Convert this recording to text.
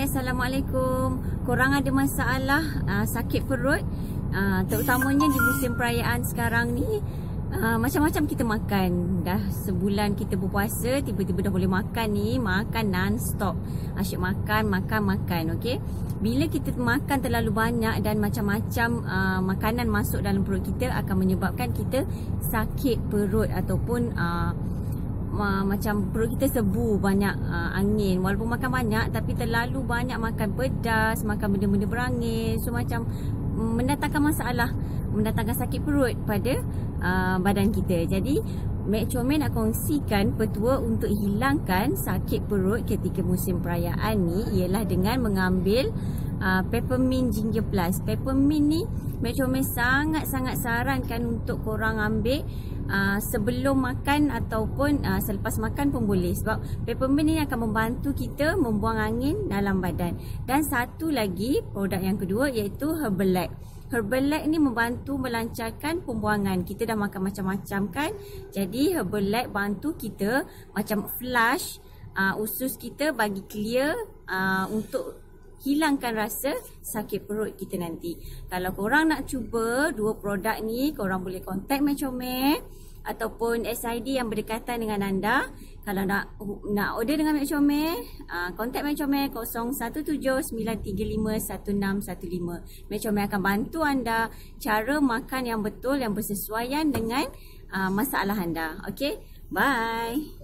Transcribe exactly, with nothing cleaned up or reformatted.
Assalamualaikum. Korang ada masalah uh, sakit perut, uh, terutamanya di musim perayaan sekarang ni, uh, macam-macam kita makan. Dah sebulan kita berpuasa, tiba-tiba dah boleh makan ni, makan non-stop. Asyik makan, makan, makan, okey. Bila kita makan terlalu banyak dan macam-macam uh, makanan masuk dalam perut kita, akan menyebabkan kita sakit perut ataupun uh, macam perut kita sebu banyak uh, angin. Walaupun makan banyak, tapi terlalu banyak makan pedas, makan benda-benda berangin, so macam mendatangkan masalah, mendatangkan sakit perut pada uh, badan kita. Jadi Mek Comel nak kongsikan petua untuk hilangkan sakit perut ketika musim perayaan ni, ialah dengan mengambil uh, Peppermint Ginger Plus. Peppermint ni Mek Comel sangat-sangat sarankan untuk korang ambil Uh, sebelum makan ataupun uh, selepas makan pun boleh, sebab peppermint ni akan membantu kita membuang angin dalam badan. Dan satu lagi produk yang kedua iaitu Herbalac. Herbalac ni membantu melancarkan pembuangan. Kita dah makan macam-macam kan, jadi Herbalac bantu kita macam flush uh, usus kita, bagi clear uh, untuk hilangkan rasa sakit perut kita nanti. Kalau korang nak cuba dua produk ni, korang boleh contact Mek Comel ataupun S I D yang berdekatan dengan anda. Kalau nak nak order dengan Mek Comel, uh, contact Mek Comel kosong satu tujuh sembilan tiga lima satu enam satu lima. Mek Comel akan bantu anda cara makan yang betul, yang bersesuaian dengan uh, masalah anda. Okay, bye.